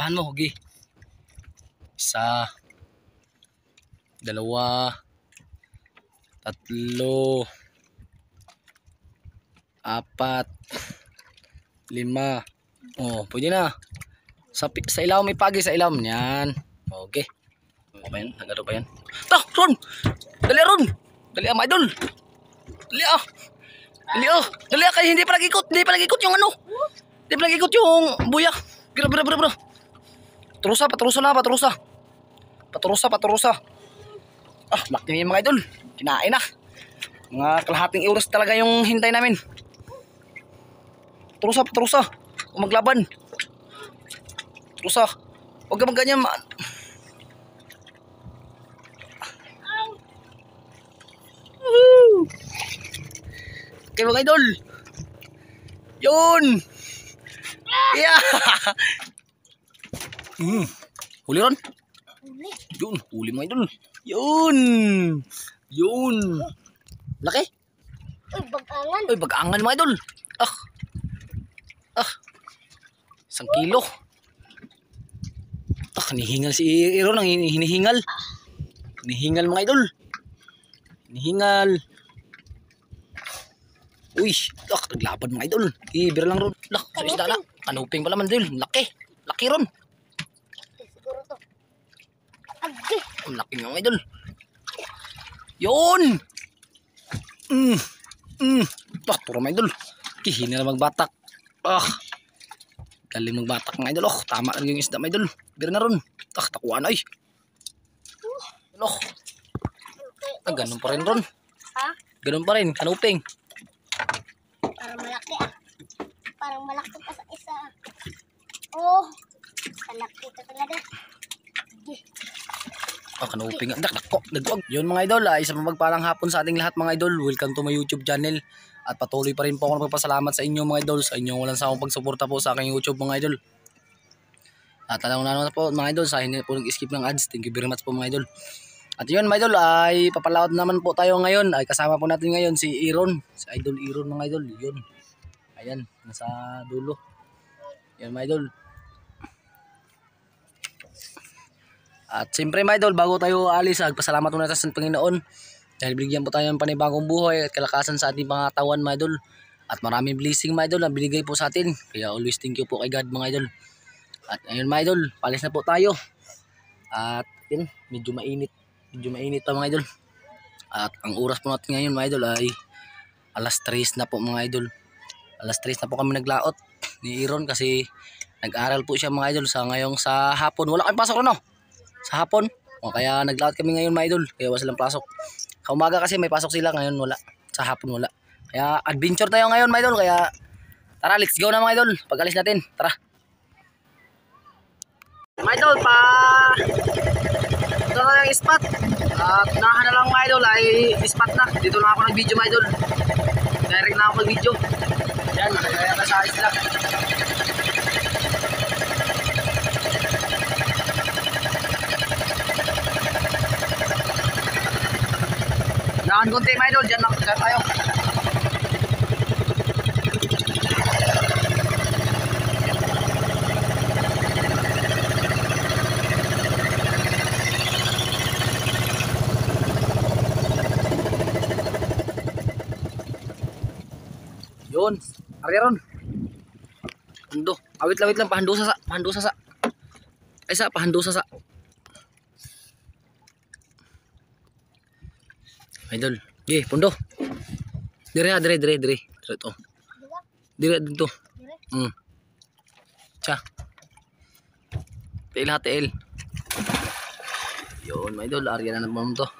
Tapahan mo, Hugi. Isa. Dalawa. Tatlo. Apat. Lima. Oh, pwede na. Sa ilaw may pagi sa ilaw. Yan. Okay. Ano ba yan? Nagano ba yan? Ta! Ron! Dali Ron! Dali mga idol! Dali ah! Dali ah! Dali ah! Kaya hindi pa nag-ikot! Hindi pa nag-ikot yung ano! Hindi pa nag-ikot yung buya! Bira! Patrusa! Ah! Laki niya mga idol! Kinain na! Mga kalahating oras talaga yung hintay namin. Patrusa! Kung maglaban! Patrusa! Huwag ka magganyan man! Okay mga idol. Yun. Yeah. Huli Ron. Yun. Huli mga idol. Yun. Laki. Uy, bagangan mga idol. Ah. 1 kilo. Hinihingal si Ron. Hinihingal mga idol. Hinihingal. Uy, naglaban mga idol. Bira lang Ron. Sa isda na. Kanuping pala man idol. Laki Ron. Siguro to. Ang laki nga mga idol. Yun. Puro mga idol. Hina na magbatak. Galing magbatak mga idol. Tama lang yung isda mga idol. Bira na Ron. Takuan ay. Ganun pa rin Ron. Ha? Ganun pa rin. Kanuping. Parang malaki pa sa isa. Oh, malaki ito talaga. Kanuping. Nagwag. Yun mga idol. Isa mapagpalang hapon sa ating lahat mga idol. Welcome to my YouTube channel. At patuloy pa rin po ako nagpapasalamat sa inyo mga idol. Sa inyong walang sawang pagsuporta po sa aking YouTube mga idol. At alam na po mga idol. Sa hindi po nag-skip ng ads. Thank you very much po mga idol. At yun mga idol ay papalaot naman po tayo ngayon. Ay kasama po natin ngayon si Iron. Si Idol Iron mga idol. Yun. Ayan. Nasa dulo. Yan mga idol. At siyempre mga idol, bago tayo alis, pasalamat muna sa Panginoon. Dahil bigyan po tayo ng panibagong buhay at kalakasan sa ating mga katawan mga idol. At maraming blessing mga idol na binigay po sa atin. Kaya always thank you po kay God mga idol. At ayun mga idol, palis na po tayo. At yun, medyo mainit pa mga idol. At ang oras po natin ngayon mga idol ay alas 3 na po mga idol. Alas 3 na po kami naglaot ni Iron kasi nag-aral po siya mga idol sa hapon. Wala kayong pasok no? Sa hapon. Kaya naglaot kami ngayon mga idol. Kaya wala silang pasok. Sa umaga kasi may pasok sila, ngayon wala. Sa hapon wala. Kaya adventure tayo ngayon mga idol. Kaya tara, let's go na mga idol. Pag-alis natin, tara. Mga idol, ito na yung spot. At unahan na lang mga idol ay spot na. Dito na ako nag-video mga idol. Direct na ako mag-video. Yan, kaya na sa isla. Unahan konti mga idol, dyan tayo. Yun, Ariron. Pundo. Wait lang, pahandusa sa. Ay sa, pahandusa sa. Idol. Pundo. Dire. Ito. Dire dito. Cha. Tiil. Yun, my idol, area na naman to.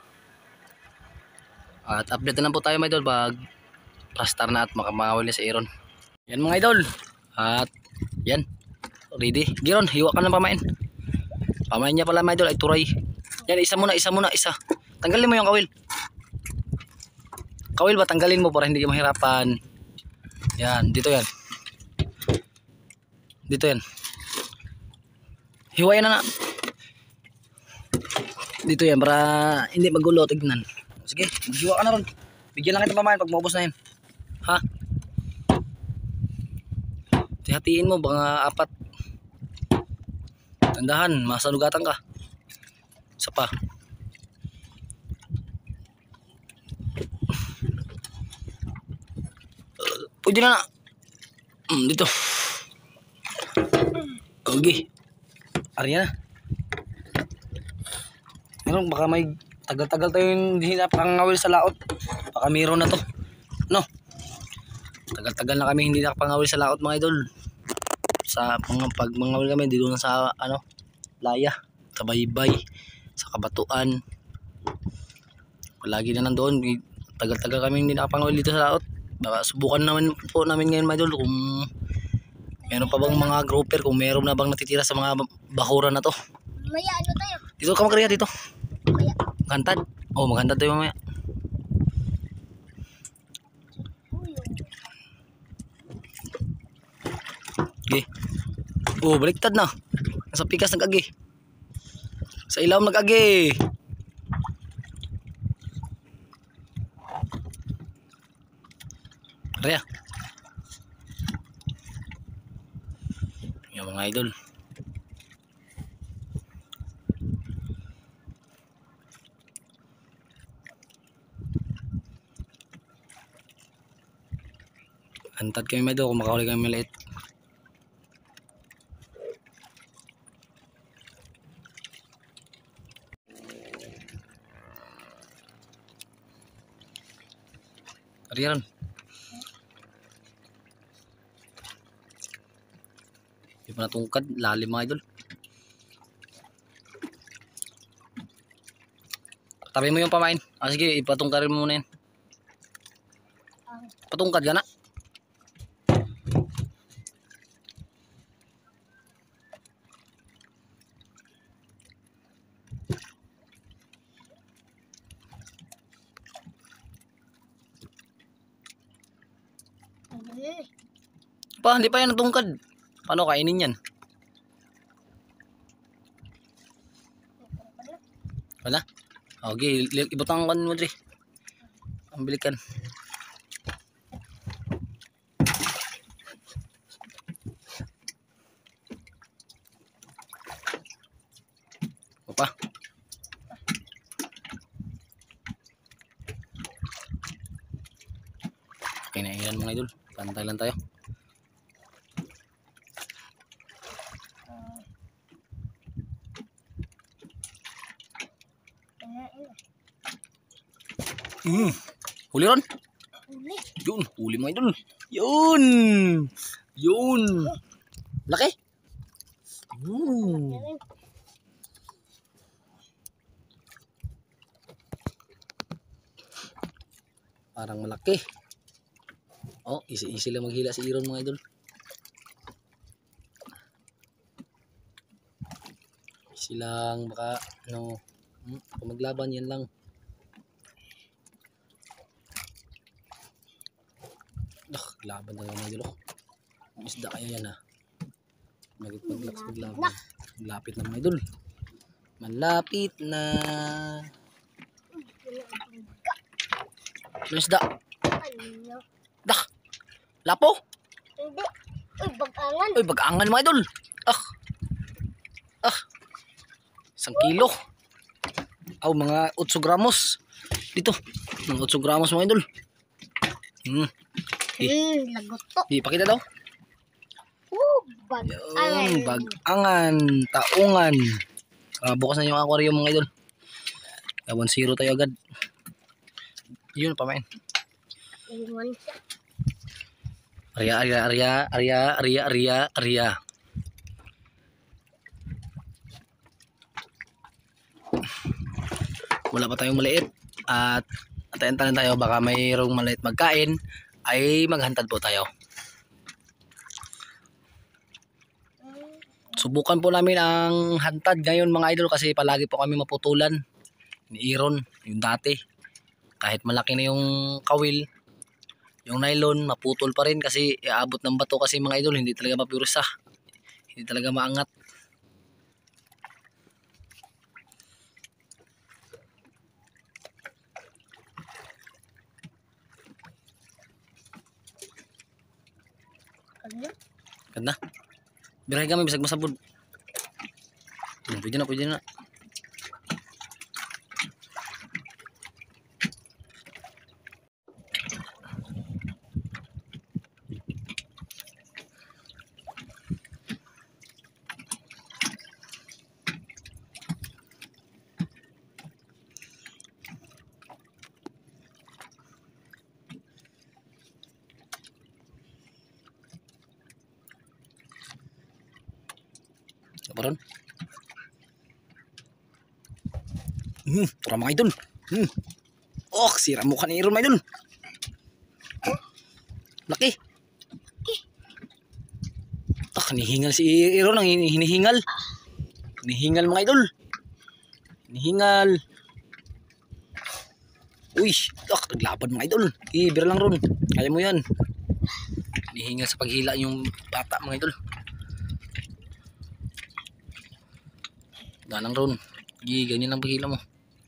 At update na lang po tayo, my idol, pag pastar na at makamawal na si Aaron. Yan mga idol. At yan. Ready. Giron, hiwa ka ng pamain. Pamain niya pala mga idol ay turay. Yan, isa muna. Tanggalin mo yung kawil. Kawil ba? Tanggalin mo para hindi ka mahirapan. Yan, dito yan. Hiwayan na. Dito yan para hindi magulo. Tignan. Sige, maghiwa ka na ron. Bigyan lang kita pamain pag maubos na yan. Ha? Hatiin mo mga 4. Tandahan, masalugatan ka. Isa pa. Pwede na na. Dito. Okay. Arya na. Ano, baka may tagal-tagal tayo hindi na pangawil sa laot. Baka mayroon na to. No? Tagal-tagal na kami hindi nakapangawil sa laot mga idol. Sa pag mangawil kami dito na sa ano, Laya, sa Baybay, sa Kabatuan. Palagi na nandoon. Tagal-tagal kami hindi nakapangawil dito sa laot. Baka subukan naman po namin ngayon mga idol kung meron pa bang mga grouper, kung meron na bang natitira sa mga bakuran na to. Maya ano tayo? Dito ka magkariya dito. Maya. Maghantad. Oh, maghantad tayo mamaya. Okay. Oh, baliktad na. Nasa pikas nag-agi. Sa ilaw nag-agi. Raya. Yung mga idol. Hantad kami mga idol kung makahuli kami maliit. Ariyan. Di pa natungkad, lalim mga idol. Tabi mo yung pamain. Sige, ipatungkarin mo muna yan. Patungkad ka na. Pa, hindi pa yan natungkad. Paano kainin yan? Wala? Okay, ibutang kan mo dre. Ang bilikan. Opa. Okay na ilan mga idol. Pantay lang tayo. Huli ron. Yun, huli mga idol. Yun. Yun. Laki. Parang malaki. Oh, easy lang maghila si Iron mga idol. Easy lang, baka ano, kung maglaban yan lang. Laban talaga mga idol. Ang isda kaya yan ha. Maglaban. Malapit na mga idol. Malapit na. Ano isda? Ano? Dak. Lapo? Hindi. Uy, bag-angan. Uy, bag-angan mga idol. 1 kilo. Aw, mga 8 gramos. Dito. Mga 8 gramos mga idol. Lagoto. Ipakita daw. Bag-angan. Yun, bag-angan, taungan. Bukas na yung aquarium mga idol. 1-0 tayo agad. Yun, pamain. Iwan siya. Arya. Wala pa tayong maliit. At antayin tayo, baka mayroong maliit magkain, ay maghantad po tayo. Subukan po namin ang hantad ngayon mga idol kasi palagi po kami maputulan ni Iron, yung dati. Kahit malaki na yung kawil, yung nylon maputol pa rin kasi iaabot ng bato kasi mga idol, hindi talaga mapursa. Hindi talaga maangat. Ganda. Birahe kami bisag masabod. Pwede na, pwede na. Apa ron? Tura mga idol. Oh, sira mukha ni Iron mga idol. Laki. Hinihingal si Iron, ang hinihingal. Hinihingal mga idol. Hinihingal. Uy, naglaban mga idol. Bira lang ron. Kaya mo yan. Hinihingal sa paghila yung bata mga idol. Ganang ron. Ganyan ang paghila mo.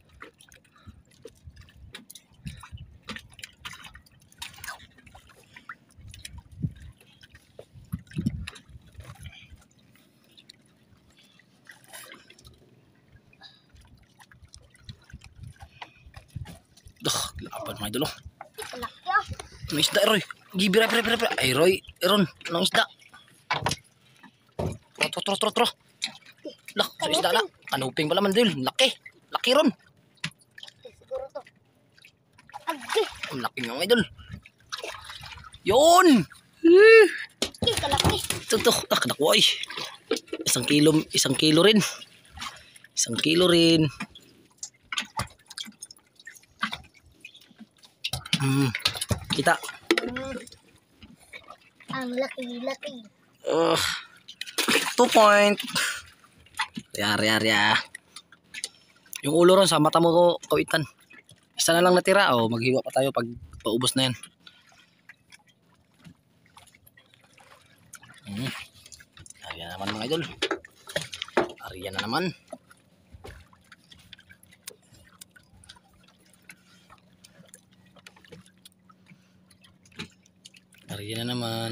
Laban mga idol. Laki ah. Ano isda Roy? Gibira. Ay Roy, Ron, anong isda? Tro. Lah, sa isda na. Kanuping pala man idol. Laki Ron. Siguro to. Agay. Ang laki nga mga idol. Yun! Kalaki. Ito, nakadakuha ay. 1 kilo rin. 1 kilo rin. Kita. Ang laki. 2 point. Yari. Yung ulo ron sa mata mo ko kawitan. Isa na lang natira. Maghiwa pa tayo pag paubos na yan. Ariyan naman mga idol. Ariyan na naman. Ariyan na naman.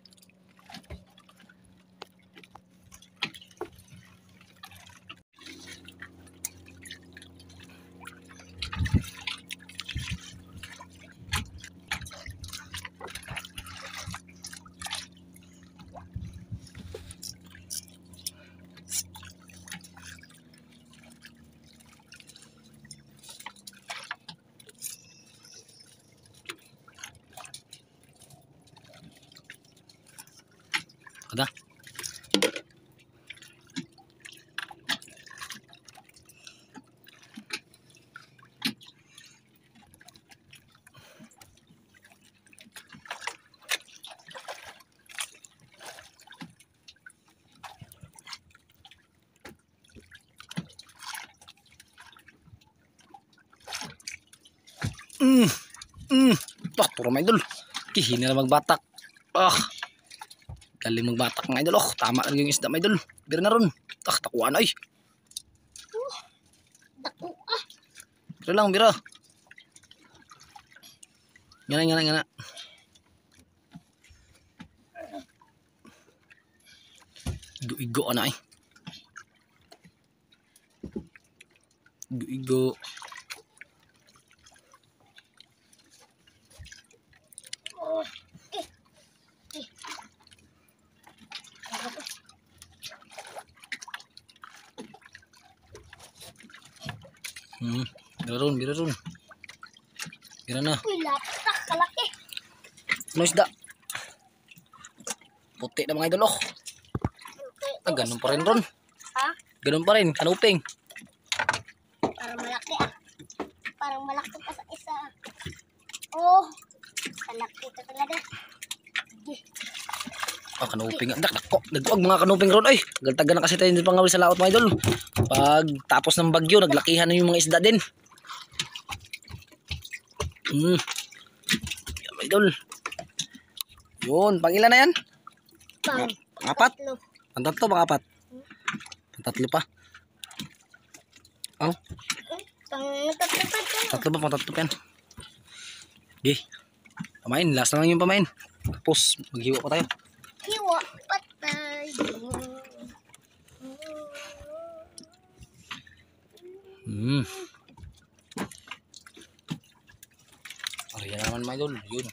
Kada. Puro mga idol. Kihina na magbatak. Galing magbatak mga idol. Tama lang yung isda mga idol. Bira na ron. Takuan ay. Dako Bira lang, bira. Ngana. Igo na ay. Igo. Bira ron. Bira na. Uy, lapak. Kalaki. Ano isda? Puti na mga idol. Ganun pa rin ron. Ha? Ganun pa rin. Kanuping. Parang malaki ah. Parang malaki pa sa isa. Oh. Kalaki ito talaga. Kanuping. Nagwag mga kanuping ron. Ay, galtaga na kasi tayo din pangawil sa laot mga idol. Pag tapos ng bagyo, naglakihan na yung mga isda din. Yan mga idol. Yun, pang ilan na yan? Pangapat? Pantatlo, pangapat? Pantatlo pa. Tatlo pa, pantatlo pa yan. Okay. Pamain, last na lang yung pamain. Tapos, maghiwa pa tayo. Hiwa pa tayo. Ayan naman mga idol. Yun.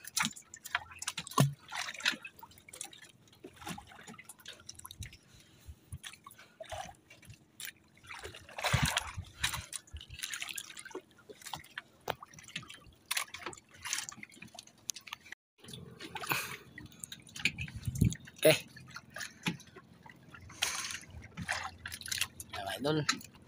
Okay. Ayan mga idol.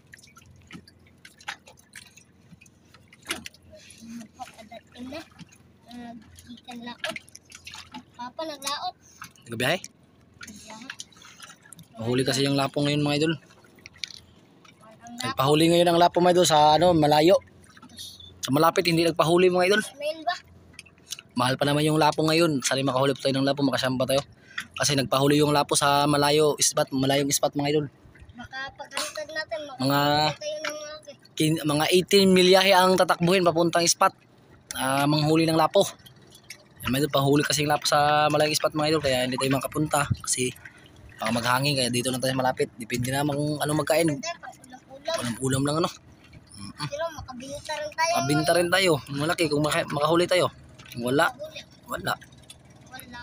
Pagkadating na. Ikan laot. Papa naglaot. Nagabiyahe. Lahat. Mahuli kasi yung lapong ngayon mga idol. Ang laot. Nagpahuli ngayon ang lapong mga idol sa malayo. Sa malapit hindi nagpahuli mga idol. Smell ba? Mahal pa naman yung lapo ngayon. Sali makahuli po tayo ng lapo, makasyamba tayo. Kasi nagpahuli yung lapo sa malayong ispat mga idol. Baka pagkalitan natin, Mga- tayo ng laki. Mga 18 milyahe ang tatakbuhin papuntang ispat. Manghuli ng lapo. Yan mga idol, pahuli kasi yung lapo sa malayong ispat mga idol. Kaya hindi tayo makapunta kasi baka maghangin. Kaya dito lang tayo malapit. Depende na ano magkain. Hindi, pang ulam-ulam. Ulam lang ano. Pero makabinta rin tayo. Pabinta rin tayo. Malaki kung makahuli tayo. Wala. Huli. Wala. Wala.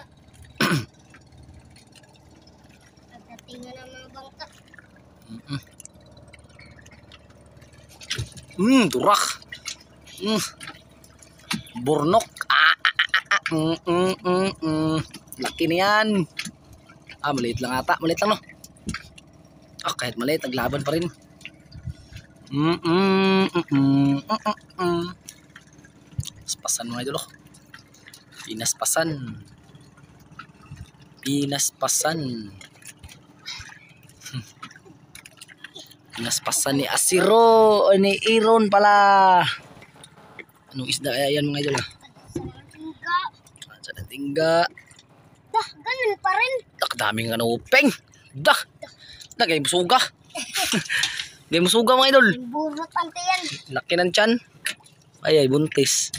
Pagdating na ng mga bangka. Turak. Burnok. Laki na yan. Maliit lang ata. Maliit lang no. Kahit maliit, naglaban pa rin. Paspasan mga idol. Pinaspasan. Pinaspasan ni Asiro. Ni Iron pala. Anong isda kaya yan mga idol? Tingga. Sa tingga. Dah, ganun pa rin. Daming upeng. Gay musuga. Gay musuga mga idol. Yung burot ante yan. Laki ng tiyan. Ay buntis.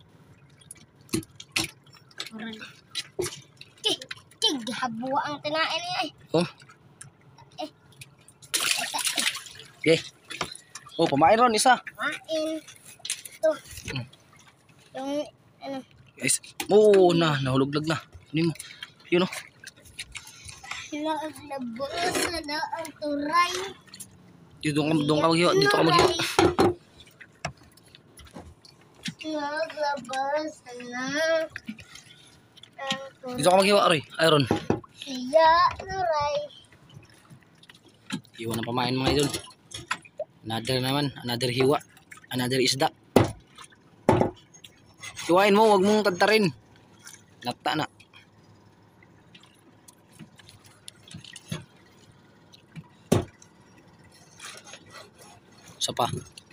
Habuwa ang tinain niya ay. Oh. Okay. Pamain ron isa. Kain. Ito. Yung ano. Guys. Nahuluglag na. Ano mo? Yun o. Naglabas na ang turay. Doon ka maghiwa. Dito ka maghiwa. Naglabas na ang turay. Dito ka maghiwa, Aroy. Iron. Kaya turay. Hiwa ng pamain mga idol. Another naman. Another hiwa. Another isda. Hiwain mo. Huwag mong tadtarin. Lata na. Isa pa.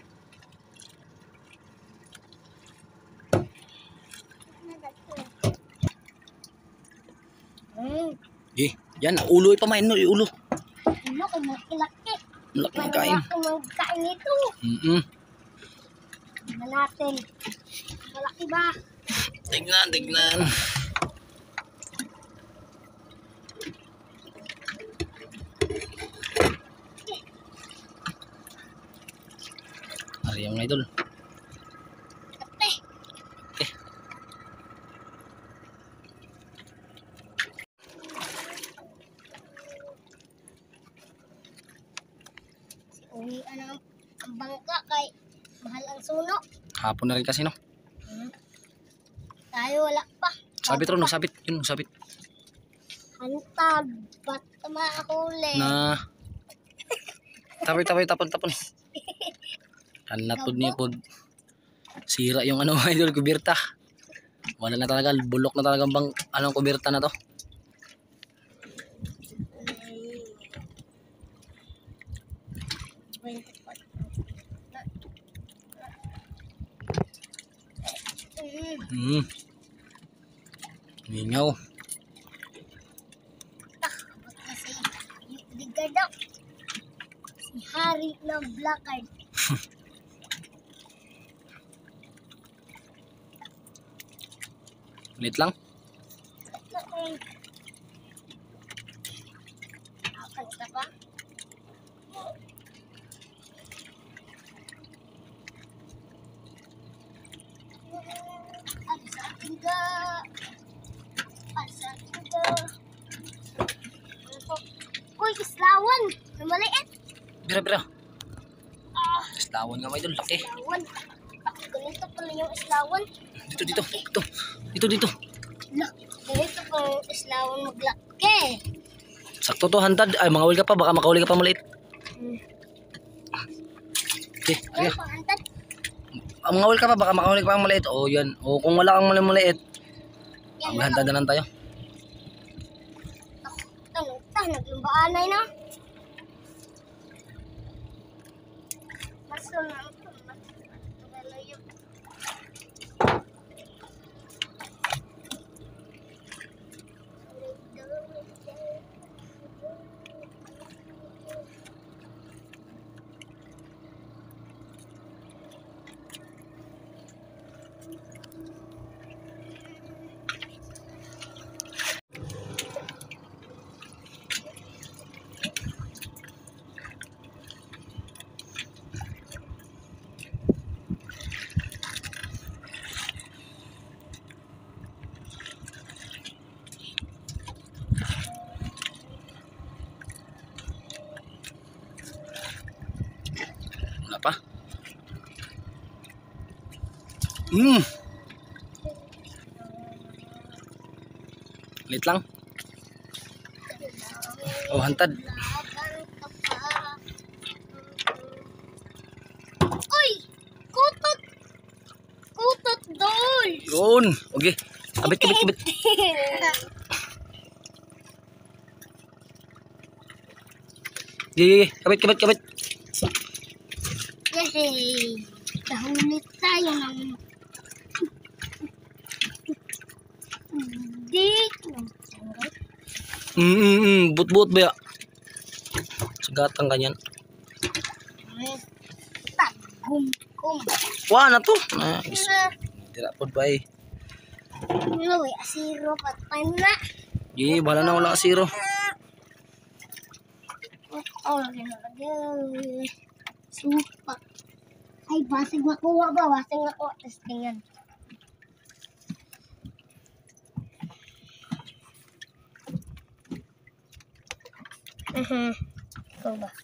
Yan. Ulo. Pamain mo. Ulo. Ano kung malaki-laki. Laki ng kain. Malaki kain nito. Tignan natin. Malaki ba? Tignan. Ari yung idol. Ate. Uwian ang bangka kay mahal ang suno. Hapon na rin kasi no. Tayo wala pa. Sabit ron. Sabit. Yun. Sabit. Hantad. Ba't makahuli? Na. Tapon. Hanatod niya po. Sira yung idol kubirta. Wala na talaga. Bulok na talaga bang kubirta na to. Ningaw. Kasi digada si Hari ng Blackard. Ulit lang. Akan ka pa? islawan. Na maliit. Bira. Ah, Islawan nga mga idol, laki. islawan. Ganito pala yung islawan. Dito. Ganito pala yung islawan maglaki. Sakto to, hantad. Ay, mangawil ka pa, baka makahuli ka pa maliit. Okay, Ano Arya. pang hantad? Mangawil ka pa, baka makahuli ka pa maliit. O, yan. O, kung wala kang maliit, Yan, maghantad na lang tayo. naglumbaan na. Maso na ito. Malayo. Wala pa. Lit lang. O, hantad. Uy! Kutot! Kutot doon! Yun. Okay. Kabit. Gigi. Kabit. Yay! Nahuli tayo ng dito. But ba ya? Sagatang ganyan. Tagum-kum. Wah, na to. Tira po ba eh. Uy, asiro patay na. Gigi, bahala na wala ka zero. Oh, lagi. Supak. Ay, basig makuha ba? Basig makuha. Testingan. Ikaw ba?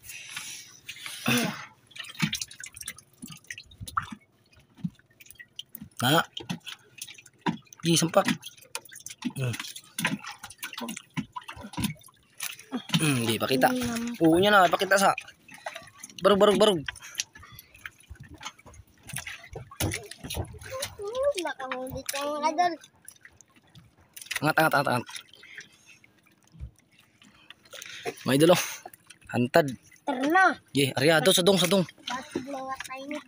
Na. Gigi, sampak. Di pakita. Oo niya na, pakita sa. Barug. Nakahuli tayo mga dol. Angat. May idol oh. Hantad. Tara na. Gigi, Arya, sadong. Basig lang nga tayo na.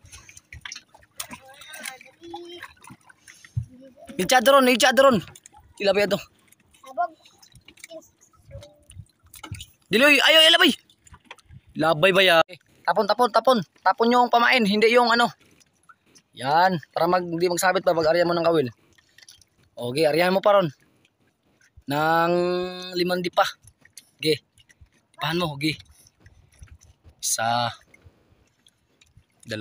Ichadron. Ilabay ato. Sabog. Diloy, ayaw ilabay. Labay ba ya? Tapon. Tapon yung pamain, hindi yung ano. Yan, para hindi magsabit pa pag aryan mo ng kawil. Okay, aryan mo pa ron. Nang 5 di pa. Okay. Pahan mo, okay. 1, 2, 3,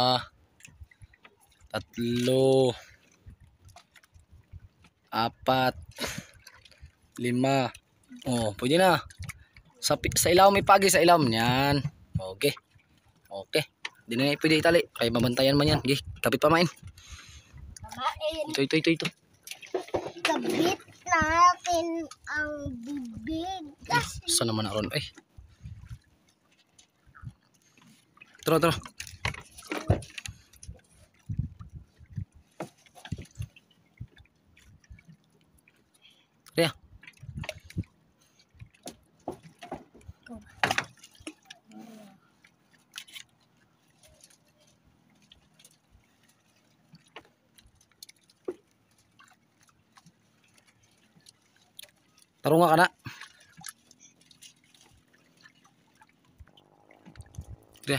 4, 5. Oh, pwede na. Sa ilaw may pagi sa ilaw. Yan. Okay. Hindi na pwede itali. Kaya mabantayan man yan. Okay. Kapit pa main. Kamain. Ito. Kabit natin ang bibig. Saan naman na ron? Ay. Tara. Kaya. Tarunga ka na. Kaya.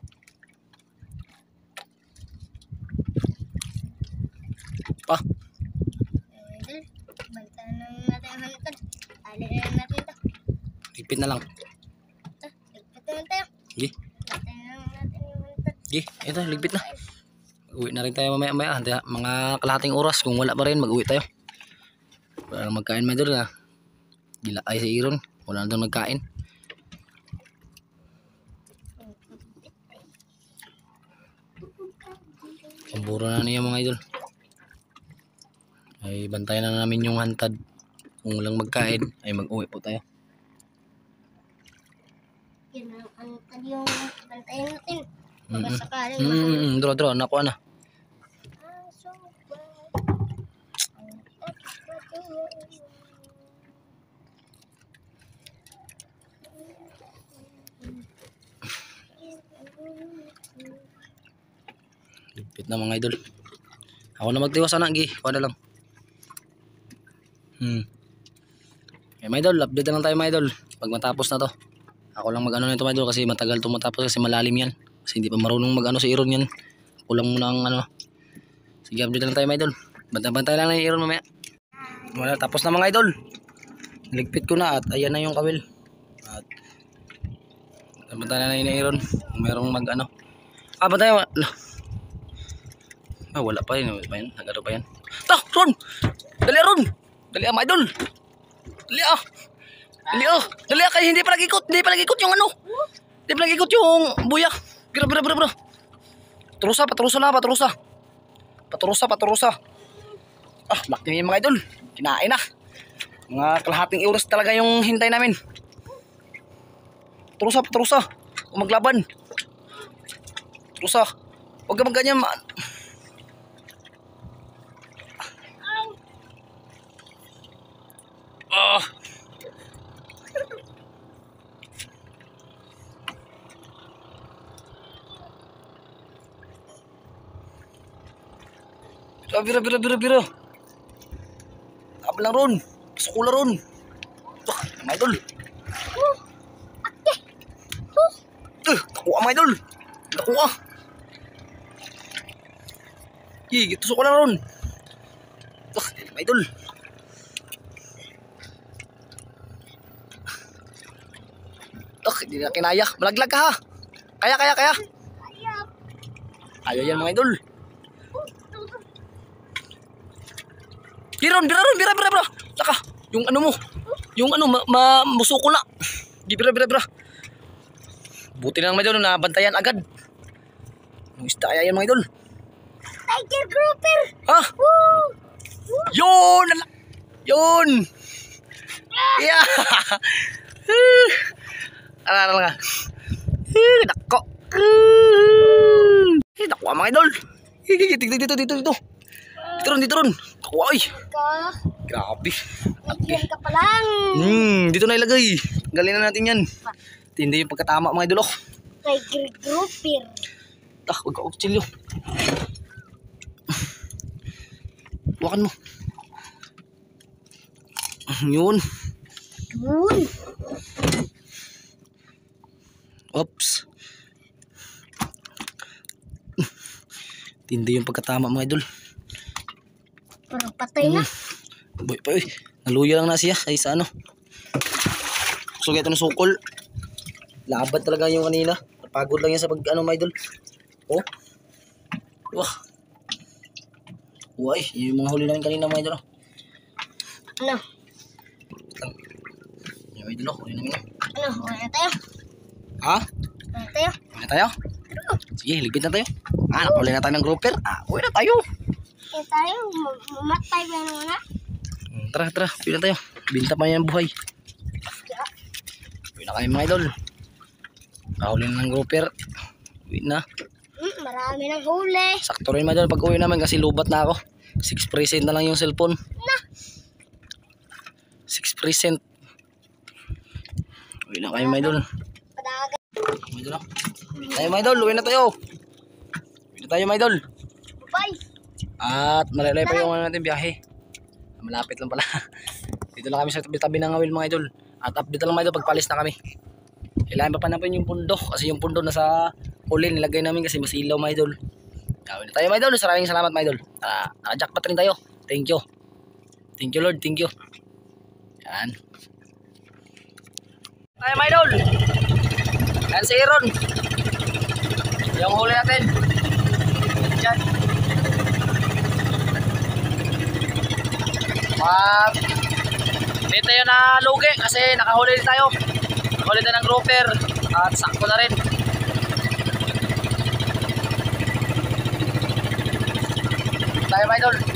Pa. Ipit na lang. Ito na tayo. Gi. Natin natin yung mantad. Gi, ito ligpit na. Uwi na rin tayo mamaya-maya. Mga kalahating oras. Kung wala pa rin, mag-uwi tayo. Para magkain mga idol na. Gila ay si Iron. Wala na doon magkain. Pamburo na niya mga idol. Ay bantayan na namin yung hantad. Kung walang magkain, ay mag-uwi po tayo. Yun ang antad yung bantayan natin. Baka sakaling mahal. Dro, nakuha na. Lipit na mga idol. Ako na magtiwas na, Gi. Kuha na lang. Okay, mga idol, update na lang tayo mga idol. Pag matapos na to. Ako lang mag-ano nito mga idol kasi matagal to matapos kasi malalim yan. Kasi hindi pa marunong mag-ano si Iron yan. Kulang muna ang ano. Sige, update na lang tayo mga idol. Bantay lang na yung Iron mamaya. Wala, tapos na mga idol. Ligpit ko na at ayan na yung kawil. At bantay na yung Iron. Kung merong mag-ano. Bantay na. Wala pa yun. Nagano pa yan. Ron! Dali Ron! Dali mga idol! Dali kaya hindi pa nag-ikot yung ano. Hindi pa nag-ikot yung buya. Bira. Patrusa. Bakit yung mga idol? Kinain na. Mga kalahating oras talaga yung hintay namin. Patrusa. Huwag maglaban. Patrusa. Huwag ka magganyan. Bira. Tama lang ron. Pasukula ron. Mga idol. Nakuha mga idol. Nakuha. Gitu suko lang ron. Mga idol. Hindi na kinaya. Malaglag ka ha. Kaya. Ayaw yan mga idol. Bira. Saka, yung ano mo. Yung ano, musuko na. Bira. Buti na lang mga idol, nabantayan agad. Yung isda kaya yan mga idol. Tiger grouper! Ha? Yun! Yeah! Ano nga? Dako! Dako mga idol! Dito. Dito ron. Dako ay! Grabe. Yan ka pa lang. Dito na ilagay. Galing na natin yan. Hindi yung pagkatama mga idol. Tiger grouper. Huwag ka chilyo. Huwakan mo. Yun. Oops. Tindi yung pagkatama mga idol. Parang patay na. Boy. Naluya lang na siya ay sa ano. So ito ng sukol. Labat talaga yung kanina. Napagod lang yan sa pag ano mga idol. Wah. Uy, yung mga huli namin kanina mga idol. Ano? Yung idol, huli namin. Wala tayo. Ha? Wala tayo. Uwi na tayo? Sige, ligpit na tayo. Nakahuli na tayo ng grouper. Uwi na tayo. Kaya tayo, mamatay ba naman na? Tara, uwi na tayo. Binta pa yan buhay. Uwi na kayo mga idol. Nakahuli na ng grouper. Uwi na. Marami ng huli. Sakto rin mga idol pag uwi namin kasi lubat na ako. 6% na lang yung cellphone. 6%. Uwi na kayo mga idol. Padagan. Mga idol, uwi na tayo. Uwi na tayo mga idol. Bye. At malalay pa yung ano natin biyahe. Malapit lang pala. Dito lang kami sa tabi-tabi ng awil mga idol. At update lang mga idol pagpalis na kami. Kailangan pa panapin yung pundo. Kasi yung pundo nasa huli nilagay namin kasi masilaw mga idol. Gawin na tayo mga idol. Maraming salamat mga idol. Naka-jackpot rin tayo. Thank you. Thank you Lord. Thank you. Yan. Tayo mga idol. Yan si Aaron. Yung huli natin. Diyan. Hindi tayo na lugi kasi nakahuli din tayo. Nakahuli tayo ng grouper at sakto na rin. Tayo mga idol.